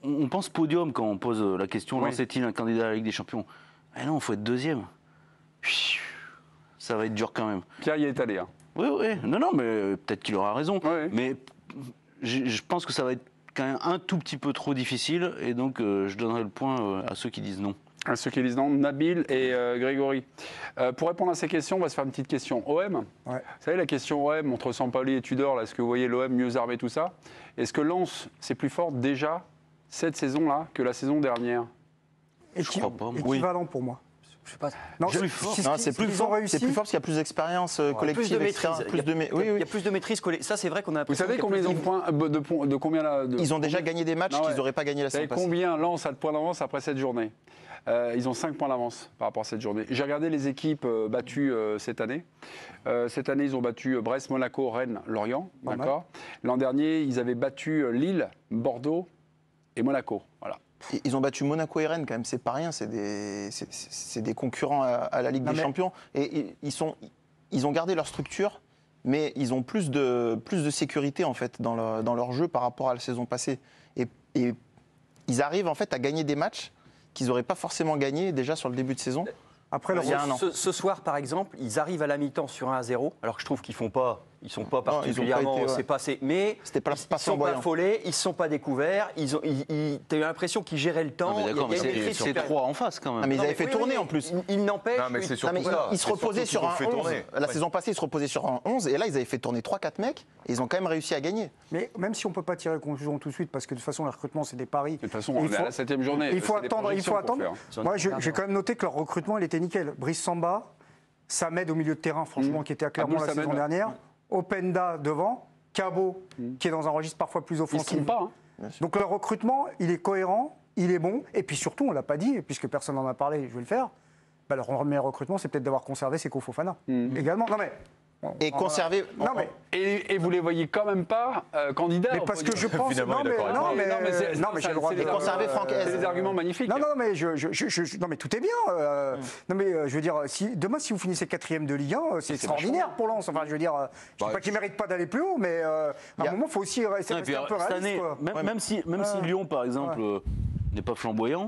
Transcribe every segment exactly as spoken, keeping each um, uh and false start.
on pense podium quand on pose la question, oui. Lens est-il un candidat à la Ligue des Champions? Eh non, il faut être deuxième. Ça va être dur quand même. Pierre y est allé. Hein. Oui, oui. Non, non, mais peut-être qu'il aura raison. Oui. Mais je, je pense que ça va être quand même un tout petit peu trop difficile. Et donc, euh, je donnerai le point euh, à ceux qui disent non. À ceux qui disent non, Nabil et euh, Grégory. Euh, pour répondre à ces questions, on va se faire une petite question. O M, ouais. Vous savez, la question O M entre Sampaoli et Tudor, est-ce que vous voyez l'O M mieux armé, tout ça? Est-ce que Lens, c'est plus fort déjà cette saison-là que la saison dernière? Je crois pas. Équivalent oui. pour moi. Je sais pas. Non, je, plus fort. Non, c'est plus fort. C'est plus fort parce qu'il y a plus d'expérience euh, collective, plus de maîtrise. Plus de il, y a, plus de... Oui, oui. il y a plus de maîtrise. Ça, c'est vrai qu'on a. Vous savez combien ils ont de points de, de, de combien là de... Ils ont déjà gagné des matchs non, ouais. qu'ils n'auraient pas gagné la saison passée. Combien Lens a de points d'avance après cette journée? euh, Ils ont cinq points d'avance par rapport à cette journée. J'ai regardé les équipes euh, battues euh, cette année. Euh, cette année, ils ont battu Brest, Monaco, Rennes, Lorient. D'accord. L'an dernier, ils avaient battu Lille, Bordeaux et Monaco. Voilà. Ils ont battu Monaco et Rennes, quand même, c'est pas rien, c'est des, c'est, c'est des concurrents à, à la Ligue non des mais... Champions. Et, et ils, sont, ils ont gardé leur structure, mais ils ont plus de, plus de sécurité, en fait, dans, le, dans leur jeu par rapport à la saison passée. Et, et ils arrivent, en fait, à gagner des matchs qu'ils n'auraient pas forcément gagnés déjà sur le début de saison. Après, il y a un an. Ce, ce soir, par exemple, ils arrivent à la mi-temps sur un à zéro, alors que je trouve qu'ils font pas... Ils ne sont pas particulièrement, c'est ouais. passé, mais pas, ils ne sont pas affolés, ils ne sont pas découverts, ils ont, ils, ils, tu as eu l'impression qu'ils géraient le temps. Non, mais d'accord, mais c'est, c'est trois en face quand même. Ah, mais ils non, avaient fait oui, tourner oui, en plus. Ils n'empêchent. Non, mais c'est surtout non, mais ça. Ils se reposaient sur un onze. La ouais. saison passée, ils se reposaient sur un onze, et là, ils avaient fait tourner trois quatre mecs, et ils ont quand même réussi à gagner. Mais même si on ne peut pas tirer conclusion tout de suite, parce que de toute façon, le recrutement, c'est des paris. De toute façon, on est à la septième journée. Il faut attendre, il faut attendre. Moi, j'ai quand même noté que leur recrutement, il était nickel. Brice Samba, Samed au milieu de terrain, franchement, qui était à Clermont la saison dernière. Openda devant. Cabot, mmh. qui est dans un registre parfois plus offensif. Ils pas, hein. Donc le recrutement, il est cohérent, il est bon. Et puis surtout, on ne l'a pas dit, puisque personne n'en a parlé, je vais le faire, bah, leur meilleur recrutement, c'est peut-être d'avoir conservé Seko Fofana. Mmh. Également. Non mais... Et conserver. Non, mais... et, et vous les voyez quand même pas euh, candidats. Mais parce que je pense. non, mais, non, mais, non, mais, c'est, non, mais j'ai le droit de. Et conserver Franck Hez. C'est des arguments magnifiques. Non, non, mais, je, je, je, je, non, mais tout est bien. Euh, mm. Non, mais euh, je veux dire, si, demain, si vous finissez quatrième de Ligue un, c'est, c'est extraordinaire pour Lens. Enfin, je veux dire, je ne dis pas qu'ils ne méritent pas d'aller plus haut, mais euh, à un a... moment, il faut aussi rester un peu réaliste. Même si Lyon, par exemple, n'est pas flamboyant,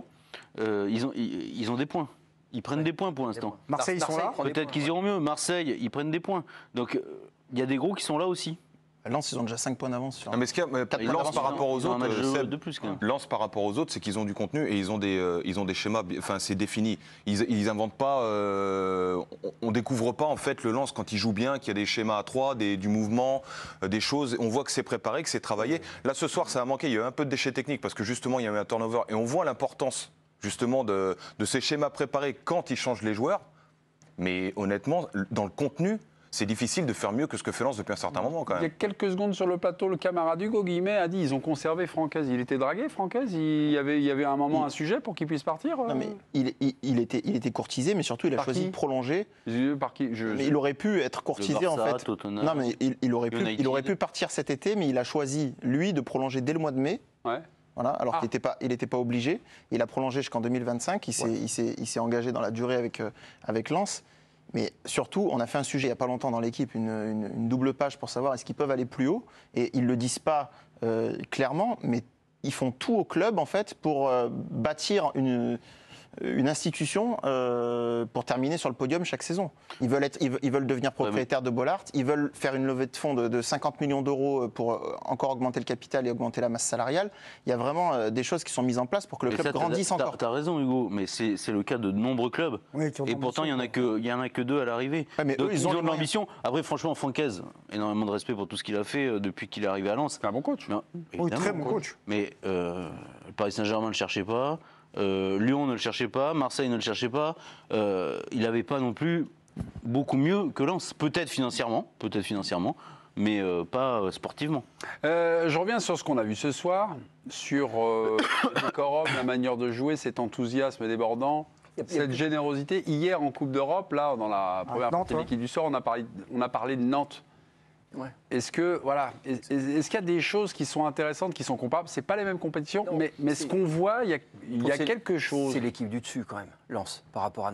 ils ont des points. Ils prennent ouais. des points pour l'instant. Marseille, ils sont là. Peut-être qu'ils iront mieux. Marseille, ils prennent des points. Donc, il euh, y a des gros qui sont là aussi. Lens, ils ont déjà cinq points d'avance. Sur... Non, mais ce qu'il y a, Lens par rapport aux autres, Seb, de plus, quand même. Lens par rapport aux autres, c'est qu'ils ont du contenu et ils ont des, euh, ils ont des schémas. Enfin, c'est défini. Ils, ils inventent pas. Euh, on, on découvre pas en fait le Lens quand il joue bien, qu'il y a des schémas à trois, des, du mouvement, euh, des choses. On voit que c'est préparé, que c'est travaillé. Là, ce soir, ça a manqué. Il y a eu un peu de déchets techniques parce que justement, il y a eu un turnover et on voit l'importance justement de, de ces schémas préparés quand ils changent les joueurs. Mais honnêtement, dans le contenu, c'est difficile de faire mieux que ce que fait Lens depuis un certain moment quand même. Il y a quelques secondes sur le plateau, le camarade Hugo Guillemet a dit ils ont conservé Franck Hez. Il était dragué, Franck Hez, il y avait, il y avait à un moment il... un sujet pour qu'il puisse partir. Non, mais il, il, il, était, il était courtisé, mais surtout il a par choisi qui de prolonger. Par qui je, mais je... Il aurait pu être courtisé Barça, en fait. Tottenham, non mais il, il, aurait pu, il aurait pu partir cet été, mais il a choisi lui de prolonger dès le mois de mai. Ouais. Voilà, alors ah. qu'il n'était pas, il n'était pas obligé. Il a prolongé jusqu'en deux mille vingt-cinq. Il s'est, ouais. il s'est, il s'est engagé dans la durée avec, euh, avec Lens. Mais surtout, on a fait un sujet il n'y a pas longtemps dans l'équipe, une, une, une double page pour savoir est-ce qu'ils peuvent aller plus haut. Et ils ne le disent pas euh, clairement, mais ils font tout au club en fait pour euh, bâtir une, une institution euh, pour terminer sur le podium chaque saison. Ils veulent, être, ils veulent, ils veulent devenir propriétaires de Bollaert, ils veulent faire une levée de fonds de, de cinquante millions d'euros pour encore augmenter le capital et augmenter la masse salariale. Il y a vraiment euh, des choses qui sont mises en place pour que le mais club ça, grandisse t'as, encore. Tu as raison Hugo, mais c'est, c'est le cas de nombreux clubs. Oui, et pourtant il n'y en a que, il y en a que deux à l'arrivée. Ouais, mais Donc, eux, ils, ils ont, ont de l'ambition. Après franchement, Franck Hez, énormément de respect pour tout ce qu'il a fait euh, depuis qu'il est arrivé à Lens. C'est un bon coach. Non, oui, très bon coach. Mais euh, le Paris Saint-Germain ne le cherchait pas. Euh, Lyon ne le cherchait pas, Marseille ne le cherchait pas. Euh, il n'avait pas non plus beaucoup mieux que Lens. Peut-être financièrement, peut-être financièrement, mais euh, pas euh, sportivement. Euh, je reviens sur ce qu'on a vu ce soir, sur euh, le décorum, la manière de jouer, cet enthousiasme débordant, cette générosité. Hier en Coupe d'Europe, là, dans la première partie de l'équipe du soir, on a parlé, on a parlé de Nantes. Ouais. Est-ce que voilà, est, est-ce qu'il y a des choses qui sont intéressantes, qui sont comparables? C'est pas les mêmes compétitions, non, mais, mais ce qu'on voit, il y a, il y a quelque chose. C'est l'équipe du dessus quand même, Lens, par rapport à Nantes.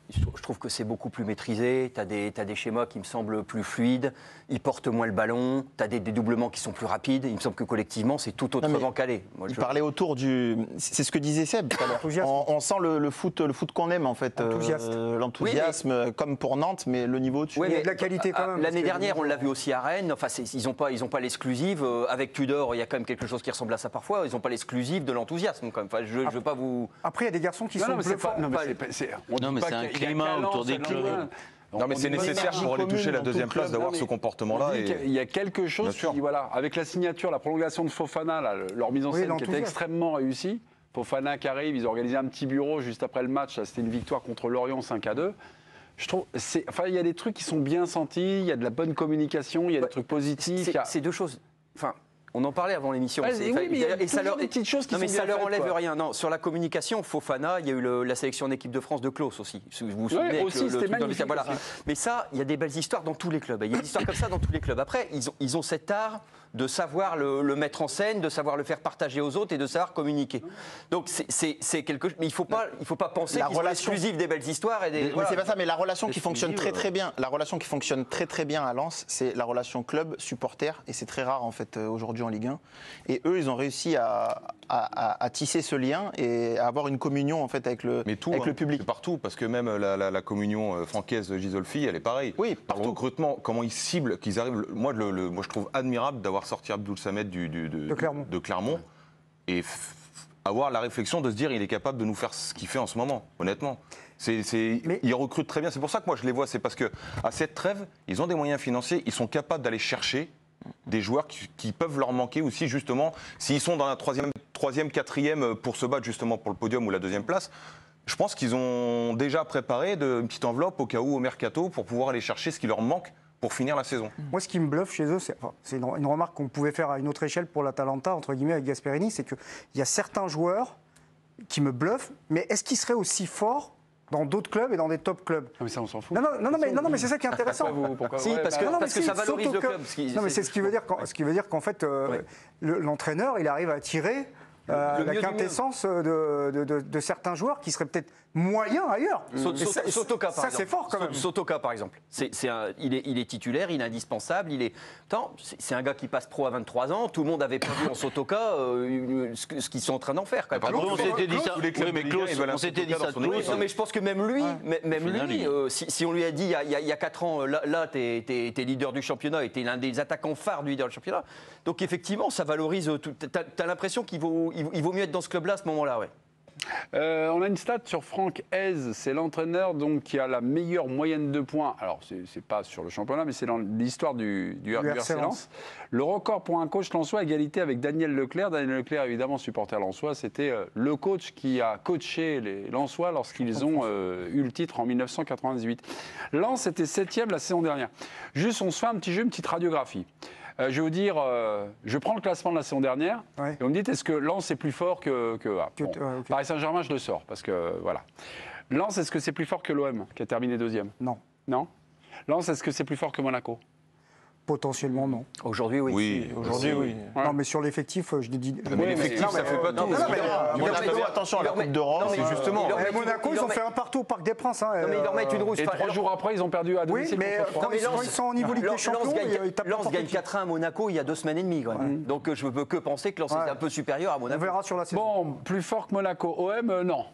Je trouve que c'est beaucoup plus maîtrisé. Tu as des, t'as des schémas qui me semblent plus fluides. Ils portent moins le ballon. Tu as des dédoublements qui sont plus rapides. Il me semble que collectivement, c'est tout autrement calé. Moi, il je... parlait autour du. C'est ce que disait Seb tout à l'heure. On, on sent le, le foot, le foot qu'on aime en fait. Euh, L'enthousiasme, oui, mais... comme pour Nantes, mais le niveau dessus. Oui, mais de la qualité quand même. L'année dernière, on l'a vu aussi à Rennes. Enfin, ils n'ont pas, ils ont pas l'exclusive. Euh, avec Tudor, il y a quand même quelque chose qui ressemble à ça parfois. Ils n'ont pas l'exclusive de l'enthousiasme quand même. Enfin, je, je veux pas vous. Après, il y a des garçons qui non, sont non, bluffants. Non, mais c'est un climat autour des clubs. Non, mais c'est nécessaire pour aller toucher la deuxième place d'avoir ce comportement-là. Et... Il y a quelque chose qui, voilà, avec la signature, la prolongation de Fofana, là, leur mise en scène oui, qui était extrêmement réussie. Fofana qui arrive, ils ont organisé un petit bureau juste après le match. C'était une victoire contre Lorient cinq à deux. Je trouve, enfin, il y a des trucs qui sont bien sentis, il y a de la bonne communication, il y a ouais, des trucs positifs. C'est a... deux choses. Enfin, on en parlait avant l'émission. Ah, oui, mais il y a et ça leur des petites choses qui non, mais sont ça leur faites, enlève quoi. Rien. Non, sur la communication, Fofana, il y a eu le, la sélection d'équipe de France de Klaus aussi. Vous vous souvenez ouais, avec aussi, le, le magnifique, voilà. Mais ça, il y a des belles histoires dans tous les clubs. Il y a des histoires comme ça dans tous les clubs. Après, ils ont, ils ont cet art de savoir le, le mettre en scène, de savoir le faire partager aux autres et de savoir communiquer. Donc c'est quelque chose. Mais il ne faut pas, il faut pas penser qu'ils relation... sont exclusifs des belles histoires et des. Voilà. C'est pas ça, mais la relation qui fonctionne très très bien, la relation qui fonctionne très très bien à Lens, c'est la relation club-supporter et c'est très rare en fait aujourd'hui en Ligue un. Et eux, ils ont réussi à, à, à, à tisser ce lien et à avoir une communion en fait avec le, mais tout, avec hein, le public. Partout, parce que même la, la, la communion francaise Gisolfi, elle est pareille. Oui, partout. Le recrutement, comment ils ciblent, qu'ils arrivent. Moi, le, le, moi, je trouve admirable d'avoir sorti Abdoul Samed du, du, de, de Clermont, de Clermont et avoir la réflexion de se dire il est capable de nous faire ce qu'il fait en ce moment, honnêtement. C'est, c'est, mais... Ils recrutent très bien. C'est pour ça que moi je les vois. C'est parce qu'à cette trêve, ils ont des moyens financiers. Ils sont capables d'aller chercher des joueurs qui, qui peuvent leur manquer aussi, justement, s'ils sont dans la troisième, troisième, quatrième pour se battre justement pour le podium ou la deuxième place. Je pense qu'ils ont déjà préparé de, une petite enveloppe au cas où au mercato pour pouvoir aller chercher ce qui leur manque pour finir la saison. Moi, ce qui me bluffe chez eux, c'est enfin, une, une remarque qu'on pouvait faire à une autre échelle pour l'Atalanta, entre guillemets, avec Gasperini, c'est qu'il y a certains joueurs qui me bluffent, mais est-ce qu'ils seraient aussi forts dans d'autres clubs et dans des top clubs? Ah mais ça, on s'en fout. Non, non, non, non, mais, non, non, mais c'est ça qui est intéressant. Pourquoi vous, pourquoi si, ouais, parce que, non, parce que si, ça valorise le club. Que, non, mais c'est ce qui veut dire qu'en, ce qui veut dire qu'en fait, euh, ouais. l'entraîneur, il arrive à tirer euh, la quintessence de, de, de, de certains joueurs qui seraient peut-être moyens ailleurs. Mmh. Ça, Sotoka, par ça c'est fort quand même. Sotoka, par exemple. C'est, c'est un, il, est, il est titulaire, il est indispensable. Il est, attends, c'est, c'est un gars qui passe pro à vingt-trois ans. Tout le monde avait prévu en Sotoka euh, ce, ce qu'ils sont en train d'en faire. Quand même. On s'était dit ça. On s'était dit ça. Non, mais je pense que même lui, ouais. même lui, euh, si, si on lui a dit il y a, il y a quatre ans, là, là t'es, t'es, t'es leader du championnat et t'es l'un des attaquants phares du leader du championnat. Donc effectivement, ça valorise. T'as, t'as l'impression qu'il vaut, il vaut mieux être dans ce club-là à ce moment-là, ouais. Euh, on a une stat sur Franck Hez, c'est l'entraîneur donc, qui a la meilleure moyenne de points. Alors, c'est, c'est pas sur le championnat, mais c'est dans l'histoire du, du, du R C Lens. Le record pour un coach lensois, égalité avec Daniel Leclerc. Daniel Leclerc, évidemment, supporter lensois, c'était euh, le coach qui a coaché les lensois lorsqu'ils ont euh, eu le titre en mille neuf cent quatre-vingt-dix-huit. Lens était septième la saison dernière. Juste, on se fait un petit jeu, une petite radiographie. Euh, je vais vous dire, euh, je prends le classement de la saison dernière, ouais. Et vous me dites, est-ce que Lens est plus fort que... que ah, bon, euh, okay. Paris Saint-Germain, je le sors, parce que, voilà. Lens, est-ce que c'est plus fort que l'O M, qui a terminé deuxième? Non. Non. Lens, est-ce que c'est plus fort que Monaco? Potentiellement, non. Aujourd'hui, oui. Oui, aujourd'hui, oui. Ouais. Non, mais sur l'effectif, je dis. Mais oui, l'effectif, ça ne fait pas tout. Attention à la Coupe d'Europe. C'est justement. Monaco, ils ont fait un partout au Parc des Princes. Non, mais ils leur mettent une rousse. Et trois jours après, ils ont perdu à domicile. Oui, mais quand ils sont au niveau Ligue des Champions, Lens gagne quatre un à Monaco il y a deux semaines et demie. Donc je ne peux que penser que Lens est un peu supérieur à Monaco. On verra sur la saison. Bon, plus fort que Monaco. O M, non.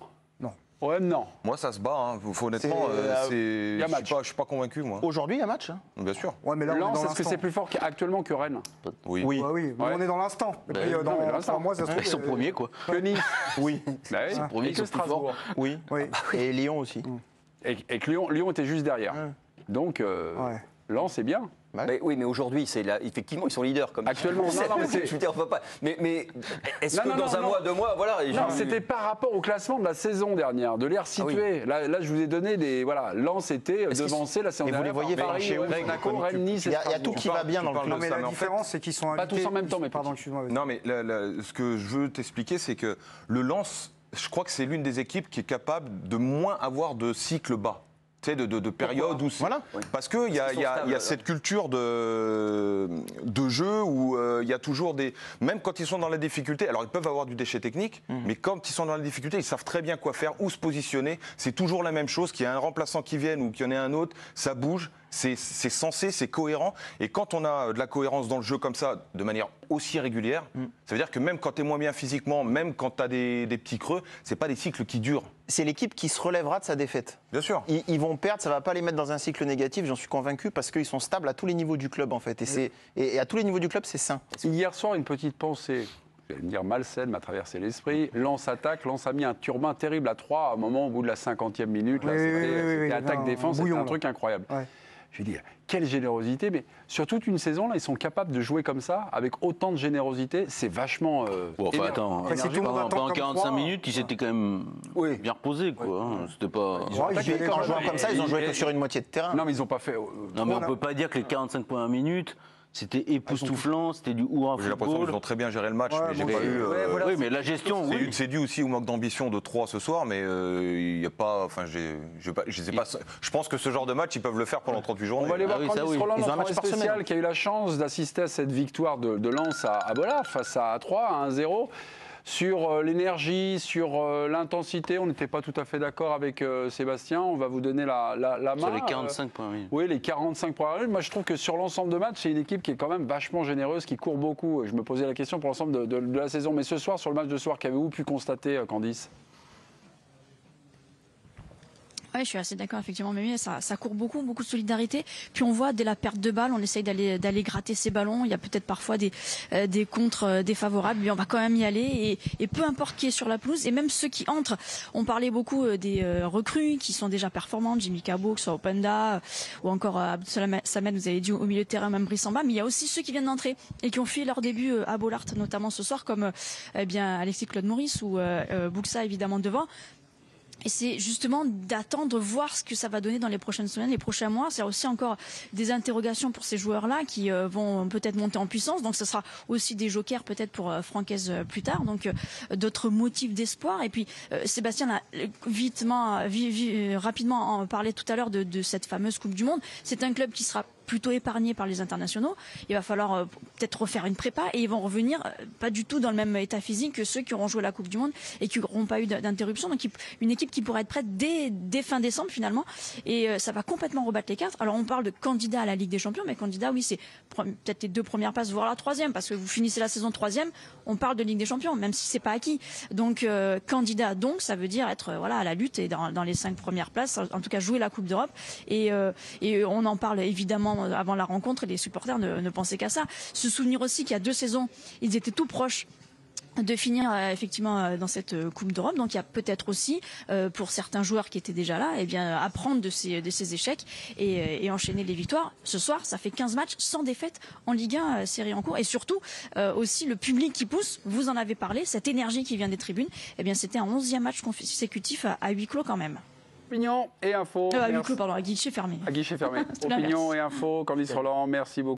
O M, non. Moi, ça se bat. Hein. Faut, honnêtement, euh, c'est... je ne suis pas convaincu, moi. Aujourd'hui, il y a match. Hein. Bien sûr. Ouais, mais là, Lens, est-ce que c'est plus fort actuellement que Rennes? Oui. Oui, ouais, oui. Mais ouais. On est dans l'instant. Et puis, euh, dans, non, dans un mois, ça se trouve. Ils sont premiers, quoi. Que Nice. Oui. Bah, oui. Ils sont premiers, et que Strasbourg. Oui. oui. Et Lyon aussi. Et, et que Lyon, Lyon était juste derrière. Ouais. Donc, euh, ouais. Lens, c'est bien. Ouais. Mais, oui, mais aujourd'hui, c'est là, effectivement, ils sont leaders. Comme actuellement, non, non, mais c'est... je veux dire, pas. Mais, mais est-ce non, que non, dans non, un non. mois, deux mois, voilà. Non, j'ai... c'était par rapport au classement de la saison dernière, de l'air situé. Ah oui. Là, là, je vous ai donné des. Voilà, Lens était est-ce devancé la saison et dernière. Vous les voyez Paris, chez Monaco, Rennes, Nice. Il y a tout qui va bien dans le club. Non, mais la différence, c'est qu'ils sont pas tous en même temps, mais pardon, excuse-moi. Non, mais ce que je veux t'expliquer, c'est que le Lens, je crois que c'est l'une des équipes qui est capable de moins avoir de cycle bas. Tu sais, de, de, de période où voilà. Parce qu'il y a, y a, y a cette culture de, de jeu où il euh, y a toujours des... Même quand ils sont dans la difficulté, alors ils peuvent avoir du déchet technique, mmh. mais quand ils sont dans la difficulté, ils savent très bien quoi faire, où se positionner. C'est toujours la même chose, qu'il y ait un remplaçant qui vienne ou qu'il y en ait un autre, ça bouge. C'est sensé, c'est cohérent. Et quand on a de la cohérence dans le jeu comme ça, de manière aussi régulière, mm. ça veut dire que même quand tu es moins bien physiquement, même quand tu as des, des petits creux, c'est pas des cycles qui durent. C'est l'équipe qui se relèvera de sa défaite. Bien sûr. Ils, ils vont perdre, ça va pas les mettre dans un cycle négatif, j'en suis convaincu, parce qu'ils sont stables à tous les niveaux du club, en fait. Et, mm. et, et à tous les niveaux du club, c'est sain. Hier soir, une petite pensée. Je vais me dire malsaine m'a traversé l'esprit. Lens attaque, Lens a mis un turbin terrible à trois à un moment au bout de la cinquantième minute. Oui, C'était oui, oui, oui, attaque-défense, c'était un truc incroyable. Ouais. Je veux dire, quelle générosité, mais sur toute une saison, là, ils sont capables de jouer comme ça, avec autant de générosité, c'est vachement... Euh, bon, enfin, attends, Après, si pendant, pendant quarante-cinq minutes, ils s'étaient quand même oui. bien reposés, quoi. Ouais. Hein. C'était pas... Ils ont attaqué, en jouant comme ça, ils ont joué que sur une moitié de terrain. Non, mais ils n'ont pas fait... Euh, non, mais on ne peut pas dire que les quarante-cinq premières minutes... C'était époustouflant, c'était du hurrah football. J'ai l'impression qu'ils ont très bien géré le match, ouais, mais j'ai pas eu... Euh, ouais, voilà, oui, mais la gestion, oui. C'est dû aussi au manque d'ambition de trois ce soir, mais il euh, n'y a pas... Enfin, je sais pas... Je pense que ce genre de match, ils peuvent le faire pendant trente-huit journées. On va aller voir ah oui, Candice oui. Roland, Ils ont un match spécial, qui a eu la chance d'assister à cette victoire de, de Lens à, à Bollard, face à trois, à un zéro. Sur euh, l'énergie, sur euh, l'intensité, on n'était pas tout à fait d'accord avec euh, Sébastien. On va vous donner la, la, la main. Sur les quarante-cinq points, oui. Oui, les quarante-cinq points. Moi, je trouve que sur l'ensemble de match, c'est une équipe qui est quand même vachement généreuse, qui court beaucoup. Je me posais la question pour l'ensemble de, de, de la saison. Mais ce soir, sur le match de ce soir, qu'avez-vous pu constater, Candice ? Oui, je suis assez d'accord, effectivement, mais ça, ça court beaucoup, beaucoup de solidarité. Puis on voit, dès la perte de balle, on essaye d'aller d'aller gratter ces ballons. Il y a peut-être parfois des, euh, des contres euh, défavorables, mais on va quand même y aller. Et, et peu importe qui est sur la pelouse, et même ceux qui entrent, on parlait beaucoup euh, des euh, recrues qui sont déjà performantes, Jimmy Cabot, que ce soit Openda, euh, ou encore euh, Abdel Samed, vous avez dit au milieu de terrain, même Brice Samba. Mais il y a aussi ceux qui viennent d'entrer et qui ont fait leur début euh, à Bollard, notamment ce soir, comme euh, eh bien Alexis Claude Maurice ou euh, euh, Buxa, évidemment, devant. Et c'est justement d'attendre, voir ce que ça va donner dans les prochaines semaines, les prochains mois. C'est aussi encore des interrogations pour ces joueurs-là qui euh, vont peut-être monter en puissance. Donc ce sera aussi des jokers peut-être pour euh, Francaise euh, plus tard. Donc euh, d'autres motifs d'espoir. Et puis euh, Sébastien a vitement, vi, vi, rapidement en parlé tout à l'heure de, de cette fameuse Coupe du Monde. C'est un club qui sera plutôt épargné par les internationaux. Il va falloir euh, peut-être refaire une prépa et ils vont revenir euh, pas du tout dans le même état physique que ceux qui auront joué la Coupe du Monde et qui n'auront pas eu d'interruption. Donc une équipe qui pourrait être prête dès, dès fin décembre finalement et euh, ça va complètement rebattre les cartes. Alors on parle de candidat à la Ligue des Champions, mais candidat oui c'est peut-être les deux premières places voire la troisième parce que vous finissez la saison troisième, on parle de Ligue des Champions même si c'est pas acquis. Donc euh, candidat donc ça veut dire être euh, voilà à la lutte et dans, dans les cinq premières places, en tout cas jouer la Coupe d'Europe et, euh, et on en parle évidemment avant la rencontre, les supporters ne, ne pensaient qu'à ça. Se souvenir aussi qu'il y a deux saisons, ils étaient tout proches de finir euh, effectivement euh, dans cette euh, Coupe d'Europe. Donc il y a peut-être aussi euh, pour certains joueurs qui étaient déjà là, eh bien apprendre de ces, de ces échecs et, et enchaîner les victoires. Ce soir, ça fait quinze matchs sans défaite en Ligue un, euh, série en cours. Et surtout euh, aussi le public qui pousse. Vous en avez parlé, cette énergie qui vient des tribunes. Eh bien c'était un onzième match consécutif à, à huis clos quand même. Opinion et info. Euh, à huis clos, pardon, à guichet fermé. À guichet fermé. Opinion et info, Candice Roland, merci beaucoup.